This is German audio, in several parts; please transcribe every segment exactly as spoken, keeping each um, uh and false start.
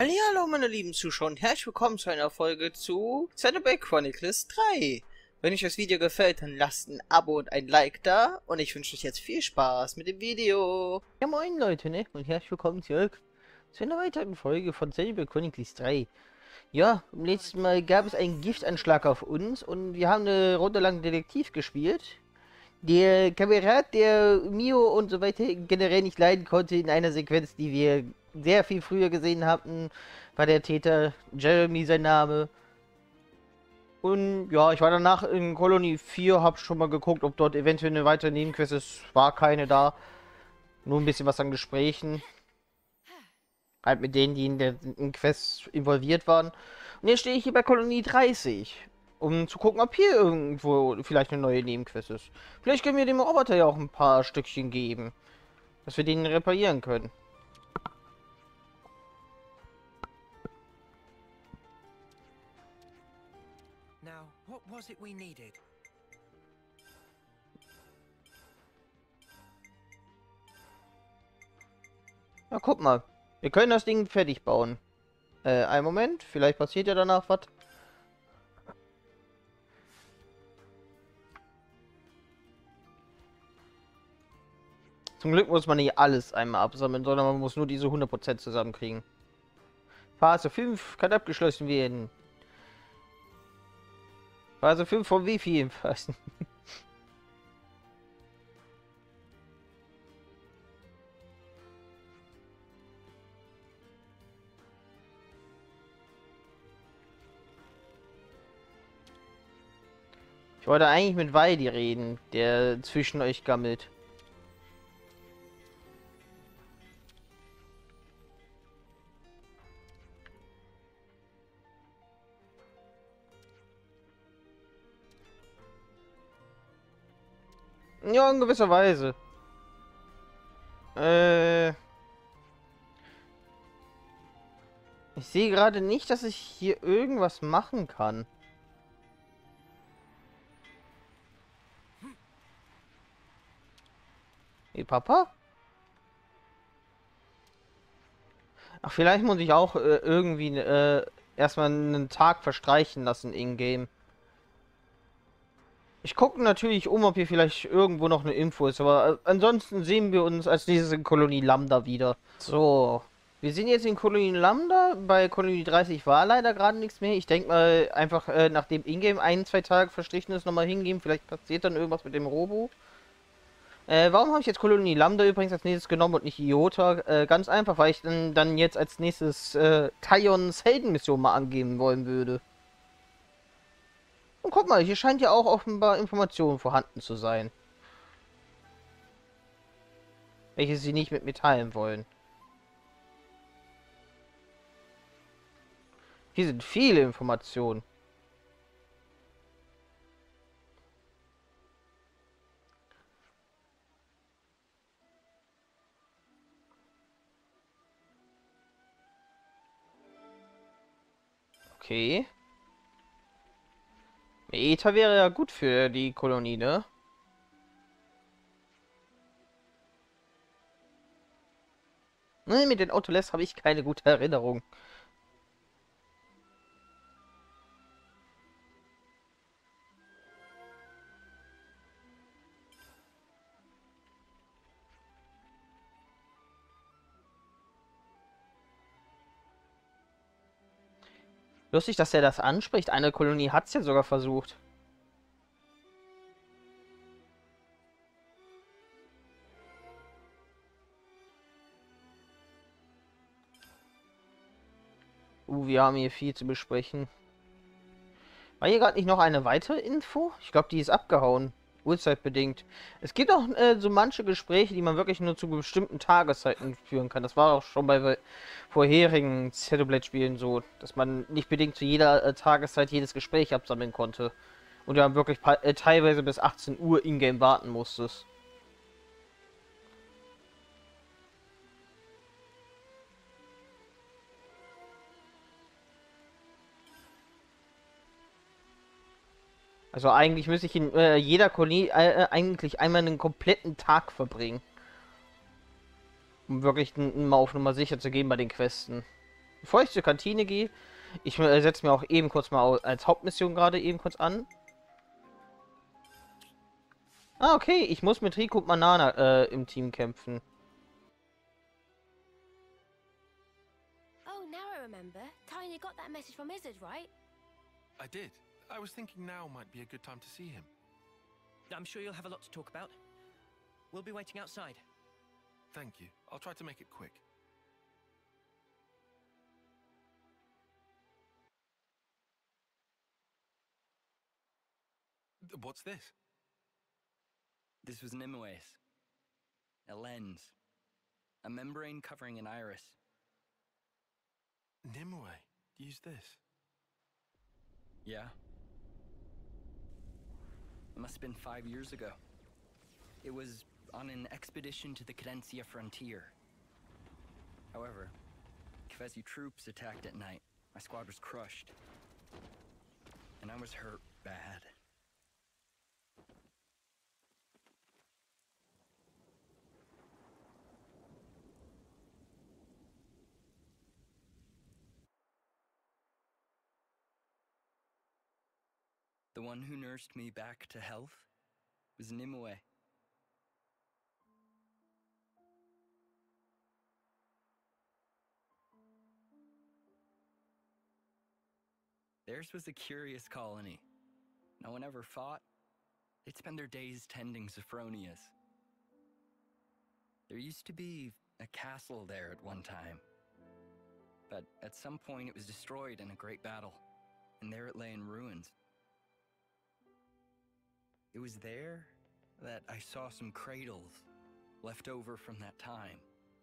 Hallo meine lieben Zuschauer und herzlich willkommen zu einer Folge zu Xenoblade Chronicles drei. Wenn euch das Video gefällt, dann lasst ein Abo und ein Like da und ich wünsche euch jetzt viel Spaß mit dem Video. Ja moin Leute, ne? Und herzlich willkommen zurück zu einer weiteren Folge von Xenoblade Chronicles drei. Ja, beim letzten Mal gab es einen Giftanschlag auf uns und wir haben eine Runde lang Detektiv gespielt. Der Kamerad, der Mio und so weiter generell nicht leiden konnte in einer Sequenz, die wir sehr viel früher gesehen hatten, war der Täter Jeremy sein Name. Und ja, ich war danach in Kolonie vier, hab schon mal geguckt, ob dort eventuell eine weitere Nebenquest ist. War keine da. Nur ein bisschen was an Gesprächen. Halt mit denen, die in der in Quest involviert waren. Und jetzt stehe ich hier bei Kolonie dreißig. Um zu gucken, ob hier irgendwo vielleicht eine neue Nebenquest ist. Vielleicht können wir dem Roboter ja auch ein paar Stückchen geben. Dass wir den reparieren können. Now, what was it we needed? Na, guck mal. Wir können das Ding fertig bauen. Äh, einen Moment. Vielleicht passiert ja danach was. Zum Glück muss man nicht alles einmal absammeln, sondern man muss nur diese hundert Prozent zusammenkriegen. Phase fünf kann abgeschlossen werden. Phase fünf von wie vielen Phasen? Ich wollte eigentlich mit Weidi reden, der zwischen euch gammelt. Ja, in gewisser Weise. Äh... Ich sehe gerade nicht, dass ich hier irgendwas machen kann. Hey, Papa? Ach, vielleicht muss ich auch äh, irgendwie äh, erstmal einen Tag verstreichen lassen in-game. Ich gucke natürlich um, ob hier vielleicht irgendwo noch eine Info ist, aber äh, ansonsten sehen wir uns als nächstes in Kolonie Lambda wieder. So, wir sind jetzt in Kolonie Lambda. Bei Kolonie dreißig war leider gerade nichts mehr. Ich denke mal einfach, äh, nachdem in-game ein, zwei Tage verstrichen ist, nochmal hingehen. Vielleicht passiert dann irgendwas mit dem Robo. Äh, warum habe ich jetzt Kolonie Lambda übrigens als nächstes genommen und nicht Iota? Äh, ganz einfach, weil ich dann, dann jetzt als nächstes äh, Tyons Heldenmission mal angeben wollen würde. Und guck mal, hier scheint ja auch offenbar Informationen vorhanden zu sein. Welche sie nicht mit mir teilen wollen. Hier sind viele Informationen. Okay. Ether wäre ja gut für die Kolonie, ne? Ne, mit den Autoless habe ich keine gute Erinnerung. Lustig, dass er das anspricht. Eine Kolonie hat es ja sogar versucht. Uh, wir haben hier viel zu besprechen. War hier gerade nicht noch eine weitere Info? Ich glaube, die ist abgehauen. Uhrzeitbedingt. Es gibt auch äh, so manche Gespräche, die man wirklich nur zu bestimmten Tageszeiten führen kann. Das war auch schon bei vorherigen Xenoblade-Spielen so, dass man nicht bedingt zu jeder äh, Tageszeit jedes Gespräch absammeln konnte. Und ja wirklich äh, teilweise bis achtzehn Uhr in-game warten musstest. Also eigentlich müsste ich in äh, jeder Kolonie äh, eigentlich einmal einen kompletten Tag verbringen. Um wirklich mal auf Nummer sicher zu gehen bei den Questen. Bevor ich zur Kantine gehe, ich äh, setze mir auch eben kurz mal au- als Hauptmission gerade eben kurz an. Ah, okay, ich muss mit Rico und Manana äh, im Team kämpfen. Oh, now I remember. Tiny got that message from Izzard, right? I did. I was thinking now might be a good time to see him. I'm sure you'll have a lot to talk about. We'll be waiting outside. Thank you. I'll try to make it quick. Th- What's this? This was Nimue. A lens. A membrane covering an iris. Nimue used this. Yeah. It must have been five years ago. It was on an expedition to the Cadencia frontier. However, Kefesi troops attacked at night. My squad was crushed. And I was hurt bad. The one who nursed me back to health was Nimue. Theirs was a curious colony. No one ever fought. They'd spend their days tending Sophronias. There used to be a castle there at one time. But at some point it was destroyed in a great battle, and there it lay in ruins. It was there that I saw some cradles left over from that time.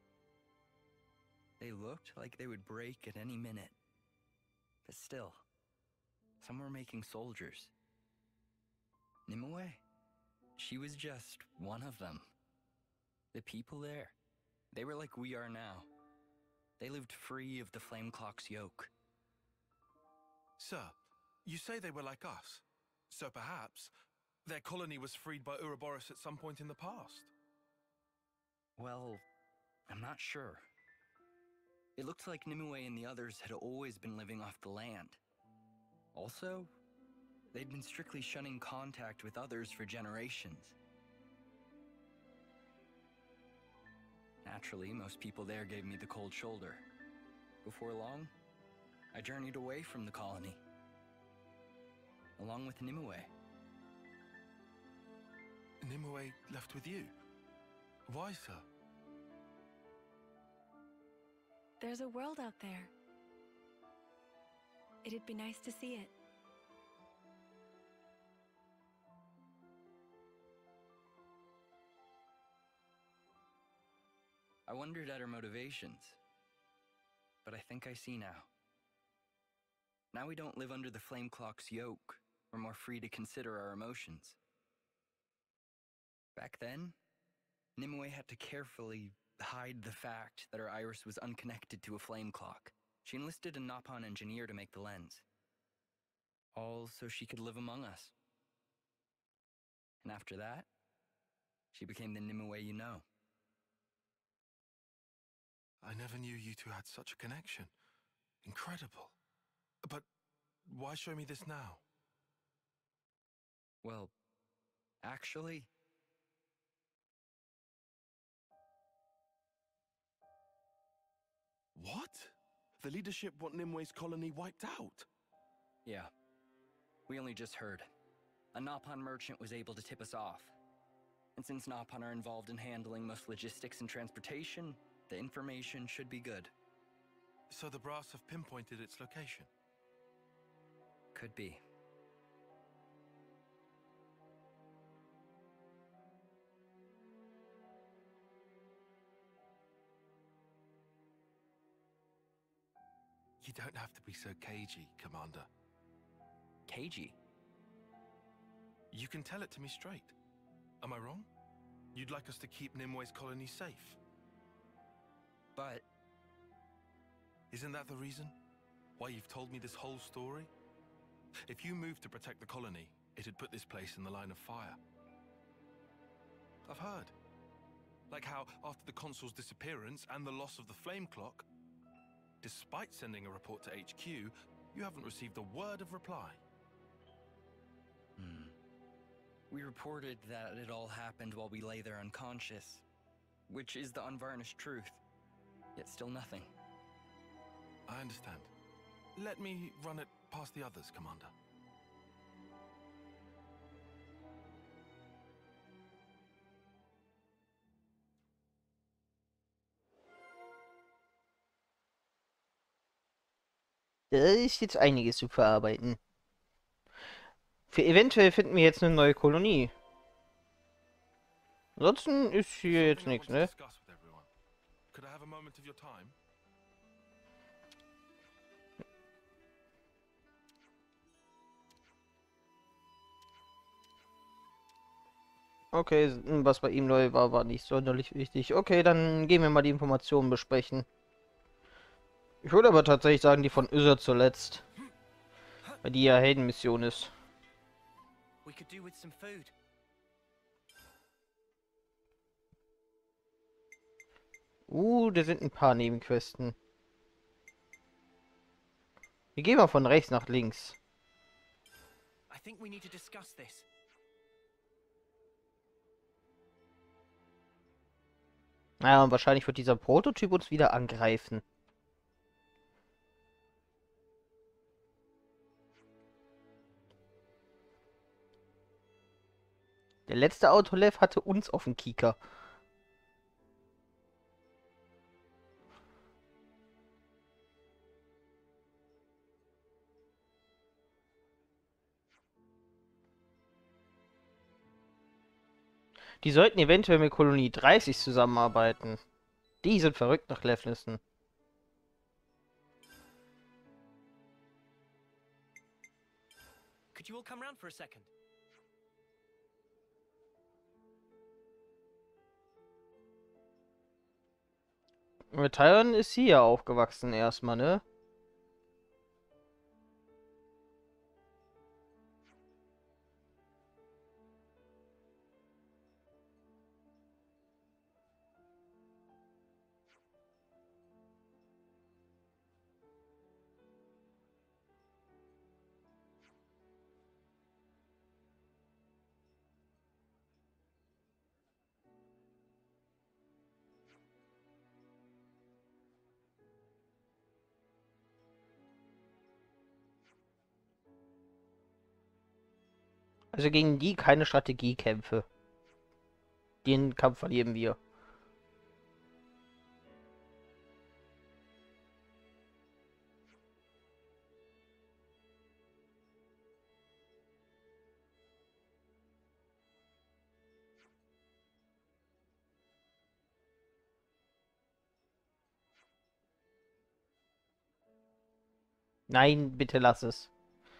They looked like they would break at any minute. But still, some were making soldiers. Nimue, she was just one of them. The people there, they were like we are now. They lived free of the Flame Clock's yoke. Sir, you say they were like us. So perhaps their colony was freed by Ouroboros at some point in the past. Well, I'm not sure. It looked like Nimue and the others had always been living off the land. Also, they'd been strictly shunning contact with others for generations. Naturally, most people there gave me the cold shoulder. Before long, I journeyed away from the colony, along with Nimue. Nimue left with you? Why, sir? There's a world out there. It'd be nice to see it. I wondered at her motivations, but I think I see now. Now we don't live under the Flame Clock's yoke. We're more free to consider our emotions. Back then, Nimue had to carefully hide the fact that her iris was unconnected to a flame clock. She enlisted a Nopon engineer to make the lens. All so she could live among us. And after that, she became the Nimue you know. I never knew you two had such a connection. Incredible. But why show me this now? Well, actually... What? The leadership want Nimue's colony wiped out? Yeah. We only just heard. A Nopon merchant was able to tip us off. And since Nopon are involved in handling most logistics and transportation, the information should be good. So the brass have pinpointed its location? Could be. You don't have to be so cagey, Commander. Cagey? You can tell it to me straight. Am I wrong? You'd like us to keep Nimue's colony safe? But... Isn't that the reason? Why you've told me this whole story? If you moved to protect the colony, it'd put this place in the line of fire. I've heard. Like how, after the Consul's disappearance and the loss of the Flame Clock, Despite sending a report to H Q, you haven't received a word of reply. Hmm. We reported that it all happened while we lay there unconscious, which is the unvarnished truth, yet still nothing. I understand. Let me run it past the others, Commander. Da ist jetzt einiges zu verarbeiten. Für eventuell finden wir jetzt eine neue Kolonie. Ansonsten ist hier jetzt Something I nichts, want to ne? discuss with everyone. Could I have a moment of your time? Okay, was bei ihm neu war, war nicht sonderlich wichtig. Okay, dann gehen wir mal die Informationen besprechen. Ich würde aber tatsächlich sagen, die von Izzard zuletzt. Weil die ja Heldenmission ist. We could do with some food. Uh, da sind ein paar Nebenquesten. Wir gehen mal von rechts nach links. I think we need to discuss this. Naja, und wahrscheinlich wird dieser Prototyp uns wieder angreifen. Der letzte Autolev hatte uns auf dem Kieker. Die sollten eventuell mit Kolonie dreißig zusammenarbeiten. Die sind verrückt nach Lefnissen. Could you all come round for a second? Mit Tyron ist sie ja aufgewachsen erstmal, ne? Also gegen die keine Strategiekämpfe. Den Kampf verlieren wir. Nein, bitte lass es.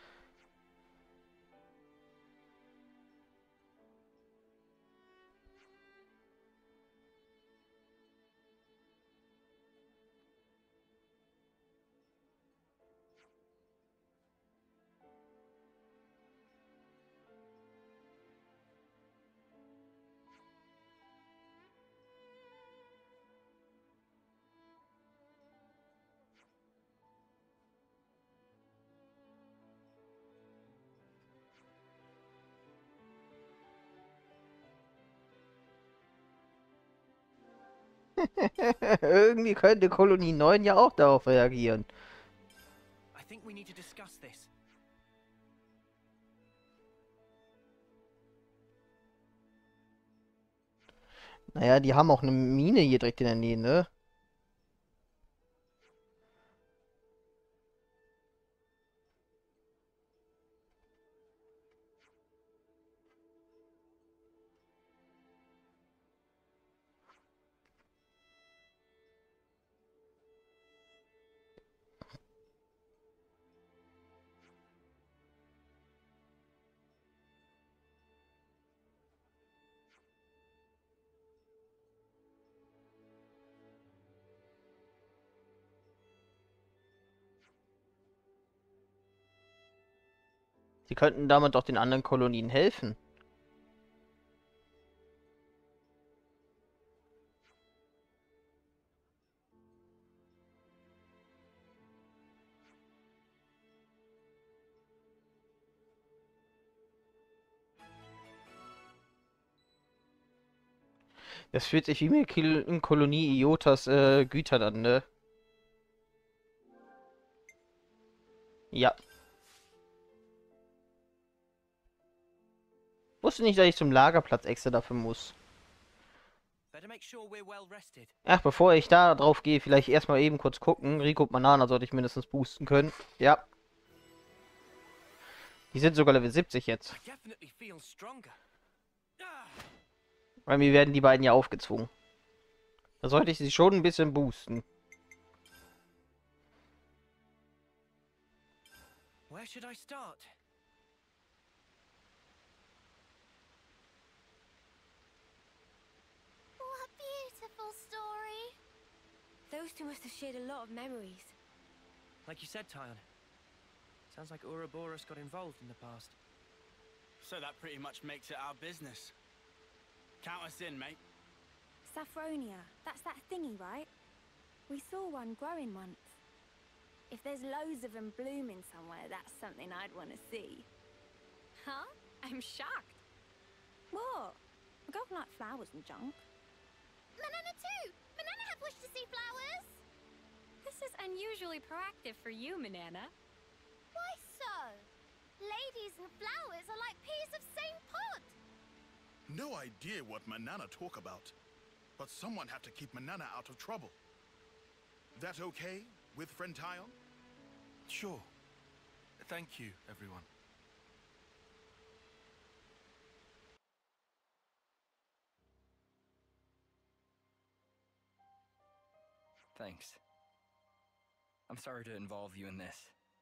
Irgendwie könnte Kolonie neun ja auch darauf reagieren. I think we need to discuss this. Naja, die haben auch eine Mine hier direkt in der Nähe, ne? Sie könnten damit doch den anderen Kolonien helfen. Das fühlt sich wie eine Kil Kolonie Iotas äh, Gütern an, ne? Ja. Wusste nicht, dass ich zum Lagerplatz extra dafür muss. Better make sure we're well rested. Ach, bevor ich da drauf gehe, vielleicht erstmal eben kurz gucken. Rico und Manana sollte ich mindestens boosten können. Ja. Die sind sogar Level siebzig jetzt. I definitely feel stronger. Ah! Weil mir werden die beiden ja aufgezwungen. Da sollte ich sie schon ein bisschen boosten. Where should I start? What a beautiful story. Those two must have shared a lot of memories. Like you said, Tyon. Sounds like Ouroboros got involved in the past. So that pretty much makes it our business. Count us in, mate. Saffronia, that's that thingy, right? We saw one growing once. If there's loads of them blooming somewhere, that's something I'd want to see. Huh? I'm shocked. What? I don't like flowers and junk. Manana too! Manana have wished to see flowers! This is unusually proactive for you, Manana. Why so? Ladies and flowers are like peas of same pod. No idea what Manana talk about. But someone have to keep Manana out of trouble. That okay with friend Tyon? Sure. Thank you, everyone. Thanks. I'm sorry to involve you in this.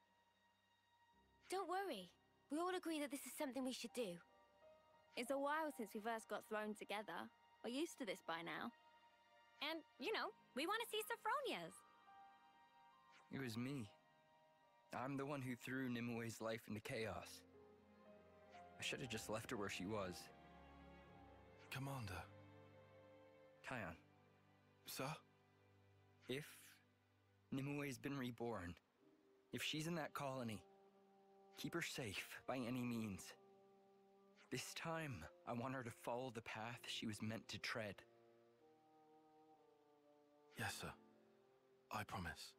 Don't worry. We all agree that this is something we should do. It's a while since we first got thrown together. We're used to this by now. And, you know, we want to see Sophronia's. It was me. I'm the one who threw Nimue's life into chaos. I should have just left her where she was. Commander. Tyon, Sir? if Nimue's been reborn, if she's in that colony, keep her safe by any means. This time, I want her to follow the path she was meant to tread. Yes, sir. I promise.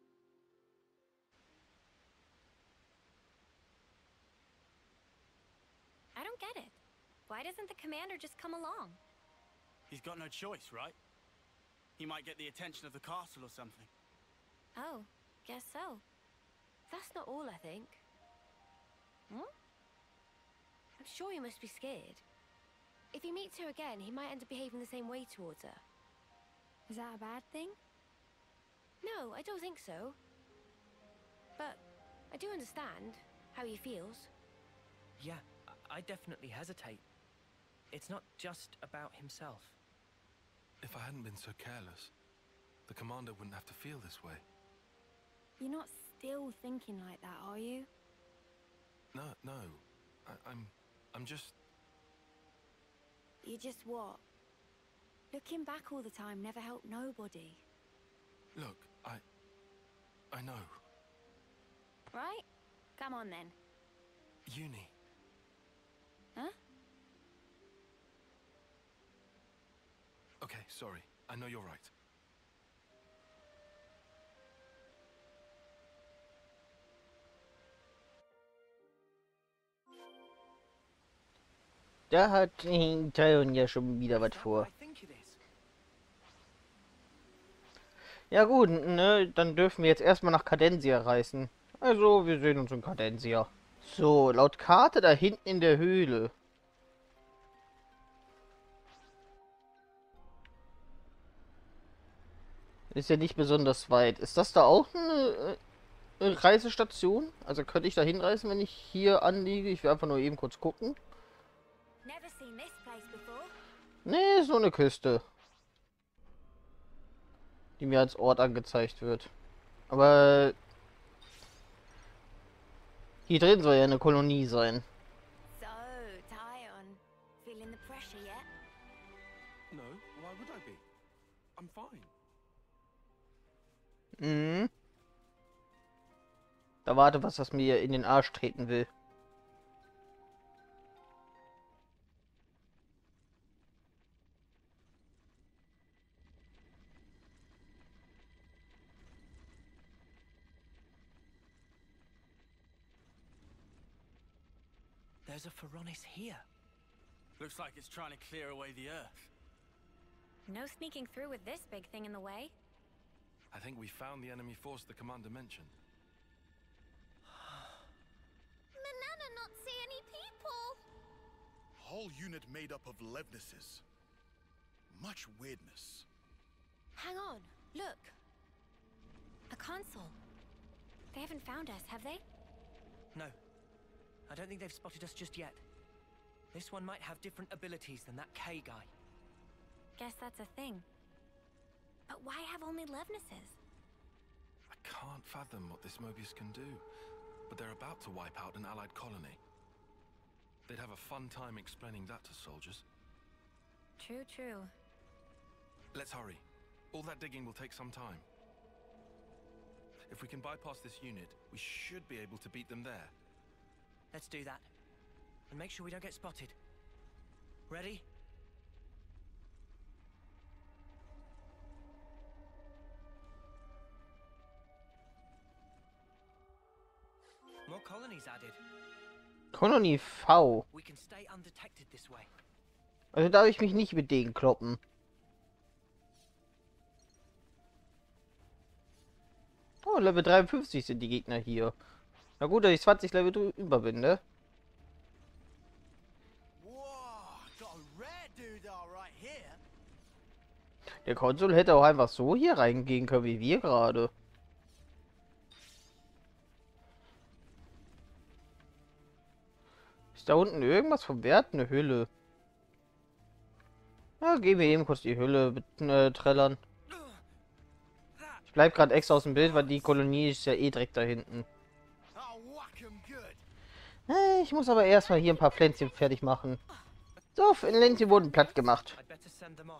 I don't get it. Why doesn't the commander just come along? He's got no choice, right? He might get the attention of the castle or something. Oh, guess so. That's not all, I think. Hmm? I'm sure he must be scared. If he meets her again, he might end up behaving the same way towards her. Is that a bad thing? No, I don't think so. But I do understand how he feels. Yeah, I I definitely hesitate. It's not just about himself. If I hadn't been so careless, the commander wouldn't have to feel this way. You're not still thinking like that, are you? No, no. I, I'm... I'm just... You just what? Looking back all the time never helped nobody. Look, I... I know. Right? Come on then. Uni. Huh? Okay, sorry. I know you're right. Da hat Tyon ja schon wieder was vor. I think it is. Ja gut, ne, dann dürfen wir jetzt erstmal nach Cadensia reisen. Also, wir sehen uns in Cadensia. So, laut Karte da hinten in der Höhle. Ist ja nicht besonders weit. Ist das da auch eine, eine Reisestation? Also könnte ich da hinreisen, wenn ich hier anliege? Ich will einfach nur eben kurz gucken. Never seen this place before. Nee, ist nur eine Küste. Die mir als Ort angezeigt wird. Aber hier drin soll ja eine Kolonie sein. So, Tyon, feeling the pressure yet? No, why would I be? I'm fine. Mhm. Da warte was, das mir in den Arsch treten will. There's a Feronis here. Looks like it's trying to clear away the Earth. No sneaking through with this big thing in the way. I think we found the enemy force the commander mentioned. Manana not see any people. Whole unit made up of Levnesses. Much weirdness. Hang on, look. A console. They haven't found us, have they? No. I don't think they've spotted us just yet. This one might have different abilities than that K guy. Guess that's a thing. But why have only Levnesses? I can't fathom what this Mobius can do, but they're about to wipe out an allied colony. They'd have a fun time explaining that to soldiers. True, true. Let's hurry. All that digging will take some time. If we can bypass this unit, we should be able to beat them there. Let's do that. And make sure we don't get spotted. Ready? More colonies added. Kolonie V. We can stay undetected this way. Also darf ich mich nicht mit denen kloppen. Oh, Level dreiundfünfzig sind die Gegner hier. Na gut, dass ich zwanzig Level drüber bin, ne? Der Konsul hätte auch einfach so hier reingehen können, wie wir gerade. Ist da unten irgendwas vom Wert? Eine Hülle. Ja, gehen wir eben kurz die Hülle mit, äh, trällern. Ich bleib gerade extra aus dem Bild, weil die Kolonie ist ja eh direkt da hinten. Äh, Ich muss aber erstmal hier ein paar Pflänzchen fertig machen. So, Pflänzchen wurden platt gemacht. I'd better send them off.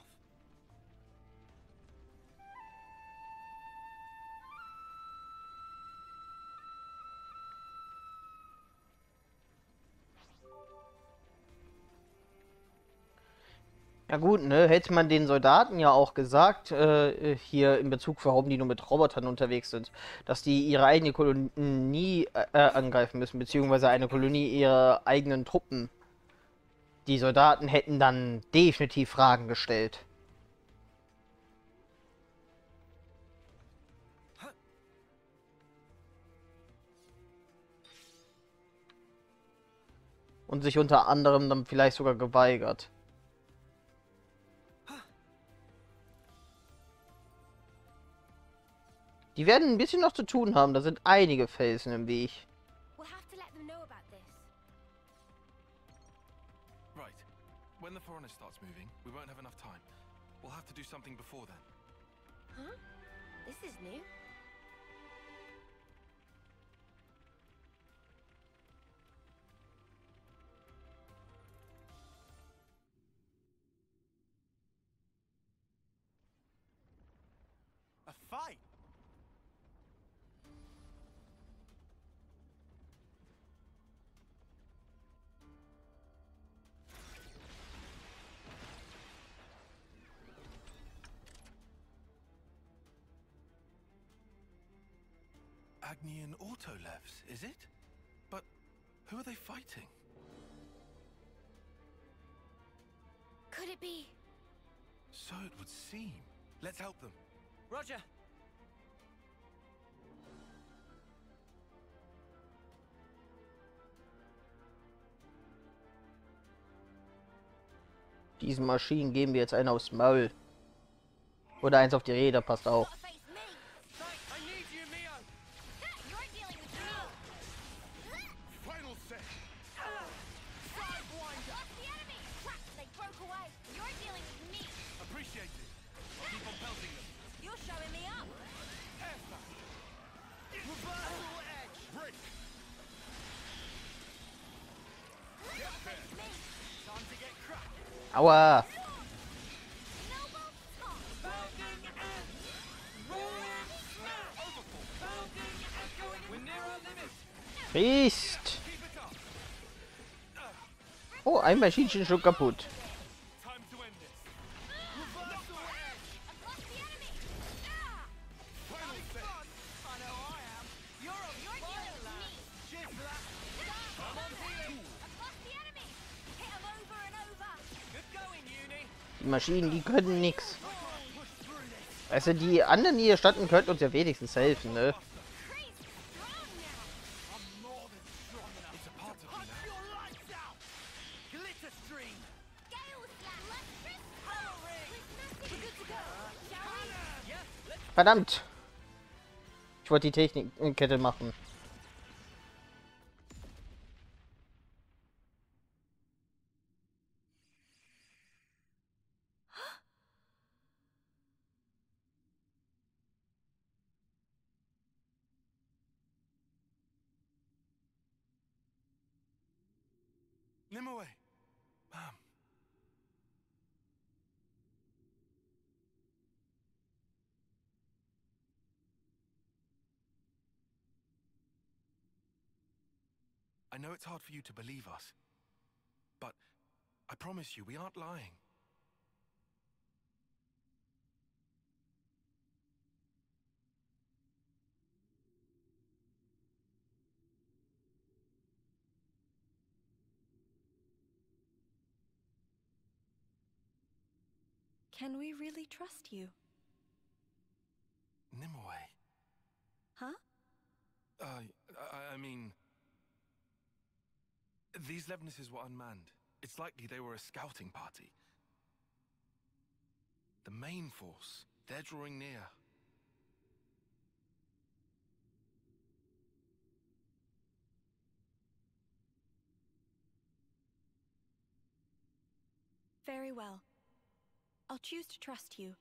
Ja gut, ne, hätte man den Soldaten ja auch gesagt, äh, hier in Bezug, warum die nur mit Robotern unterwegs sind, dass die ihre eigene Kolonie äh, angreifen müssen, beziehungsweise eine Kolonie ihrer eigenen Truppen. Die Soldaten hätten dann definitiv Fragen gestellt. Und sich unter anderem dann vielleicht sogar geweigert. Die werden ein bisschen noch zu tun haben. Da sind einige Felsen im Weg. We'll have to let them know about this. Right. When the Foreigner starts moving, we won't have enough time. We'll have to do something before then. Huh? This is new. A fight? Agnian Autolevs, is it? But who are they fighting? Could it be? So it would seem. Let's help them. Roger. Diesen Maschinen geben wir jetzt einen aufs Maul. Oder eins auf die Räder, passt auch. Gotta face me. Right, I need you, Mio. You're dealing with me. Final set. Sidewinder. Lost the enemy. Crap, they broke away. You're dealing with me. Appreciate it. I'll keep on pelting them. You're showing me up. Reversal edge. Break. Face me. Time to get cracked. Aua! Noble top. Bounding and rolling smash. Overfull. Bounding and going. We're near our limit. Fist! Keep it up. Oh, ein Maschinchen schon kaputt. Time to end this. Reversal edge. I've lost the enemy. Ah! Final set. I know I am. You're a You're dealing with me. Cheers for that. Come on, healing. I've lost the Die Maschinen, die können nix. Also die anderen, die hier standen, könnten uns ja wenigstens helfen, ne? Verdammt! Ich wollte die Technikkette machen. Nimue! Ma'am. I know it's hard for you to believe us, but I promise you, we aren't lying. Can we really trust you? Nimue. Huh? Uh, I, I mean... These Levnesses were unmanned. It's likely they were a scouting party. The main force, they're drawing near. Very well. I'll choose to trust you.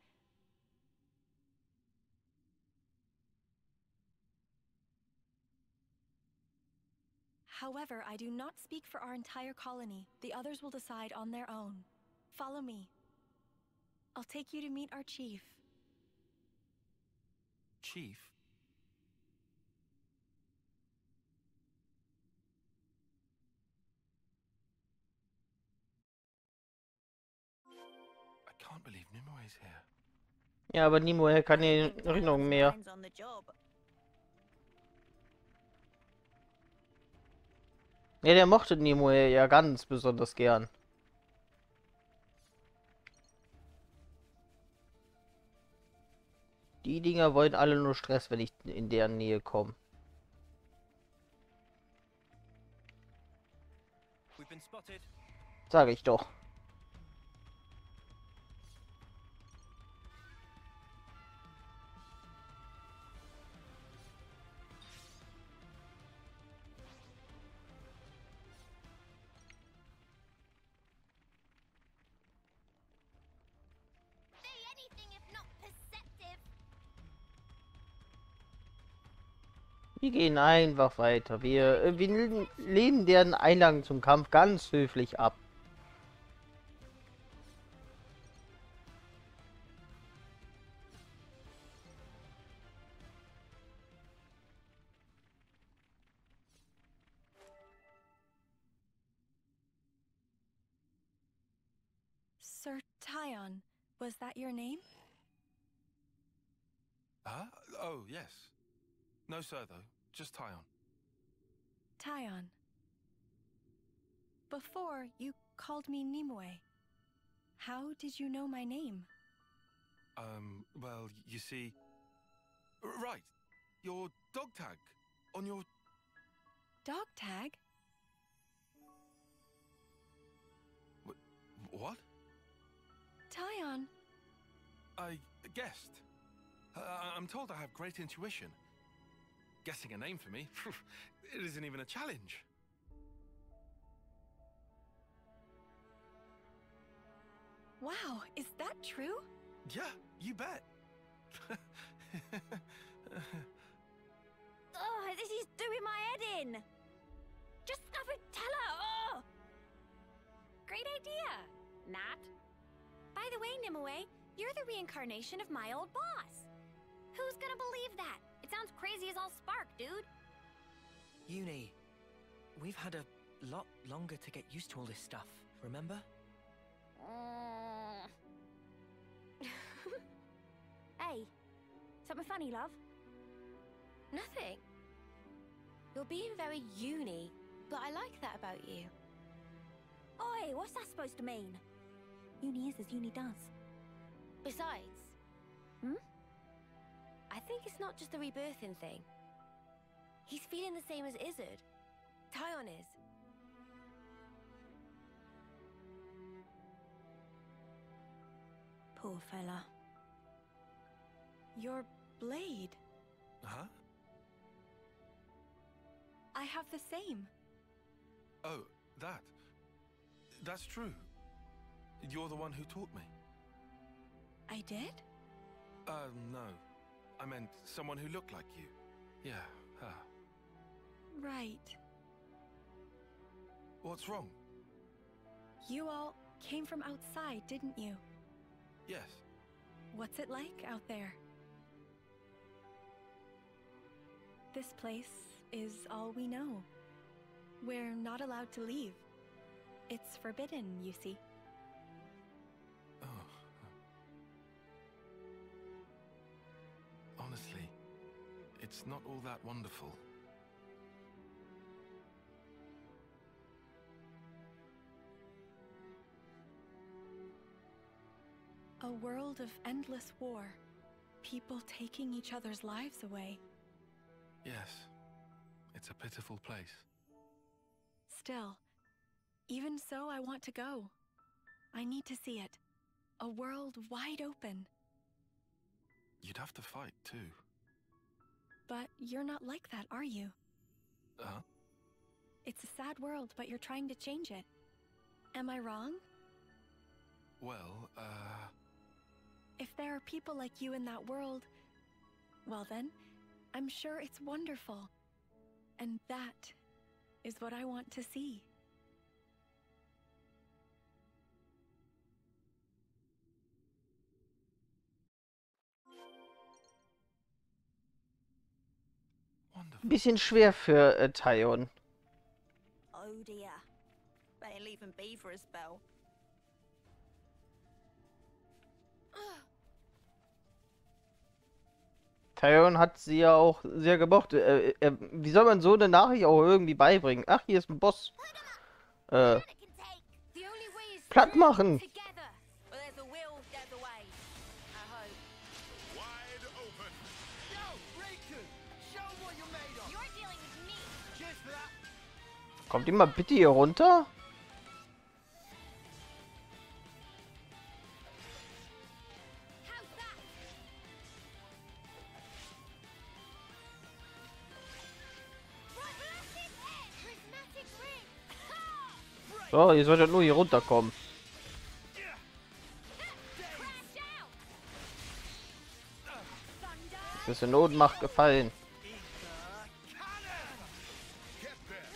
However, I do not speak for our entire colony. The others will decide on their own. Follow me. I'll take you to meet our chief. Chief? I can't believe Nimue's here. Ja, aber Nimue kann die Erinnerung mehr. Ja, der mochte Nimue ja ganz besonders gern. Die Dinger wollen alle nur Stress, wenn ich in deren Nähe komme. Sage ich doch. Wir gehen einfach weiter. Wir, wir lehnen deren Einladung zum Kampf ganz höflich ab. Sir Tyon, was that your name? Huh? Oh, yes. No, sir, though. Just Tyon. Tyon. Before, you called me Nimue. How did you know my name? Um, well, you see... Right. Your dog tag. On your... Dog tag? Wh- what? Tyon. I guessed. Uh, I'm told I have great intuition. Guessing a name for me, it isn't even a challenge. Wow, is that true? Yeah, you bet. Oh, this is doing my head in. Just have a tell her. Oh. Great idea. Not. By the way, Nimue, you're the reincarnation of my old boss. Who's gonna believe that? It sounds crazy as all spark, dude. Uni, we've had a lot longer to get used to all this stuff, remember? Mm. Hey, something funny, love? Nothing. You're being very uni, but I like that about you. Oi, what's that supposed to mean? Uni is as uni does. Besides, Hmm? I think it's not just the rebirthing thing. He's feeling the same as Izzard. Tyon is. Poor fella. Your blade. Huh? I have the same. Oh, that. That's true. You're the one who taught me. I did? Uh, no. I meant someone who looked like you. Yeah, her. Right. What's wrong? You all came from outside, didn't you? Yes. What's it like out there? This place is all we know. We're not allowed to leave. It's forbidden, you see. Oh. Honestly, it's not all that wonderful. A world of endless war. People taking each other's lives away. Yes. It's a pitiful place. Still, even so, I want to go. I need to see it. A world wide open. You'd have to fight, too. But you're not like that, are you? Uh-huh. It's a sad world, but you're trying to change it. Am I wrong? Well, uh... If there are people like you in that world, well then, I'm sure it's wonderful. And that is what I want to see. Wonderful. Bisschen schwer für äh, Tyon. Oh dear. Better leave him be for a spell. Tyon hat sie ja auch sehr gemocht. Äh, äh, wie soll man so eine Nachricht auch irgendwie beibringen? Ach, hier ist ein Boss. Äh, platt machen. Well, there's a will, there's a way. I hope. Wide open. Yo, Riku! Show 'em what you're made of! you're dealing with me. Cheers for that! Kommt ihr mal bitte hier runter? How's that? Prismatic edge! Prismatic ring! Ha! So, ihr solltet nur hier runterkommen. Crash out! Das ist in Ohnmacht gefallen. Get there.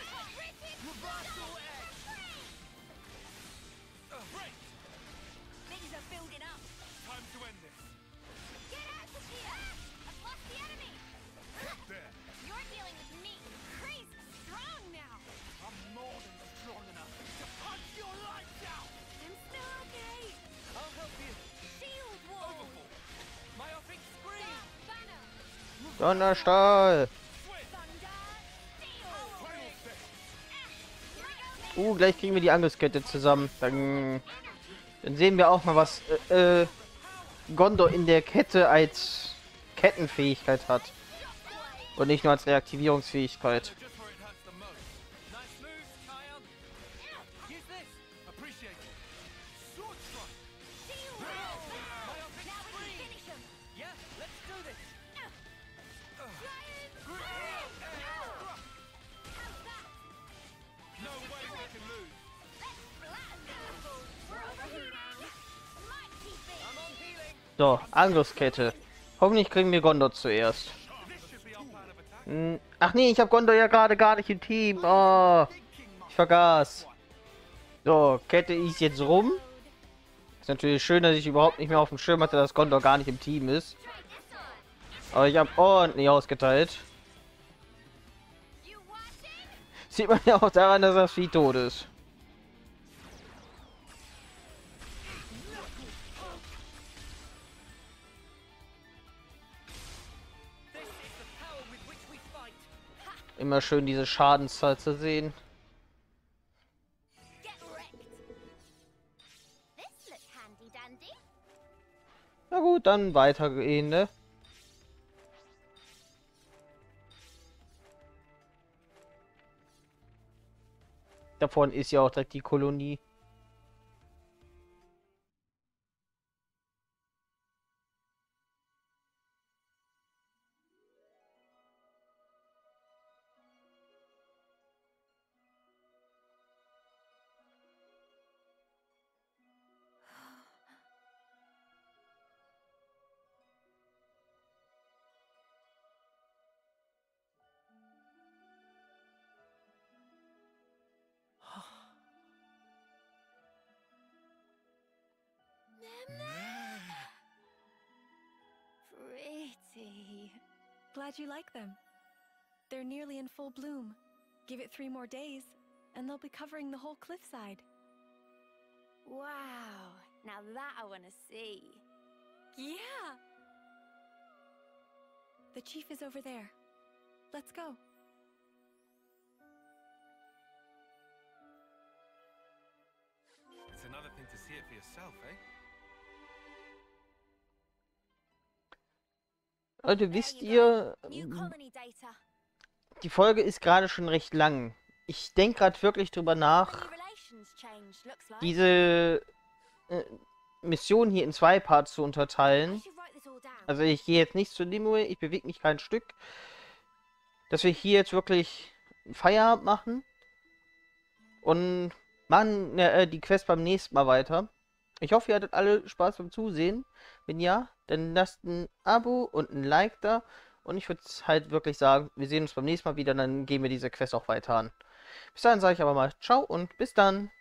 Things are building up. Time to end this. Get out of here! I've lost the enemy! Get there. You're dealing with me. Crazy strong now. I'm more than strong enough to punch your lights out! I'm still okay. I'll help you. Shield wall. Overfall. Myopic scream. Banner. Donnerstahl. Uh, gleich kriegen wir die Angriffskette zusammen. Dann, dann sehen wir auch mal, was äh, äh, Gondor in der Kette als Kettenfähigkeit hat. Und nicht nur als Reaktivierungsfähigkeit. Just where it hurts the most. Nice moves, Tyon. Use this. Appreciate it. Sword strike. Myopic scream. Yeah, let's do this. No way we can lose. I'm on healing. So, Angriffskette. Hoffentlich kriegen wir Gondor zuerst. This should be our plan of attack. Hm, ach nee, ich habe Gondor ja gerade gar nicht im Team. Oh, ich vergaß. So, Kette ist jetzt rum. Ist natürlich schön, dass ich überhaupt nicht mehr auf dem Schirm hatte, dass Gondor gar nicht im Team ist. Aber ich habe ordentlich ausgeteilt. Sieht man ja auch daran, dass das Vieh tot ist. This is the power with which we fight. Immer schön diese Schadenszahl zu sehen. Get wrecked. This dann weitergehen, ne? Davon ist ja auch direkt die Kolonie. Pretty. Glad you like them. They're nearly in full bloom. Give it three more days, and they'll be covering the whole cliffside. Wow, now that I want to see. Yeah! The chief is over there. Let's go. It's another thing to see it for yourself, eh? Leute, wisst ihr, New colony data. die Folge ist gerade schon recht lang. Ich denke gerade wirklich drüber nach, Colony relations changed, looks like. diese äh, Mission hier in zwei Parts zu I unterteilen. should write this all down. Also ich gehe jetzt nicht zu Nimue, ich bewege mich kein Stück. Dass wir hier jetzt wirklich Feierabend machen. Und machen äh, die Quest beim nächsten Mal weiter. Ich hoffe, ihr hattet alle Spaß beim Zusehen. Wenn ja, dann lasst ein Abo und ein Like da. Und ich würde halt wirklich sagen, wir sehen uns beim nächsten Mal wieder, dann gehen wir diese Quest auch weiter an. Bis dahin sage ich aber mal ciao und bis dann.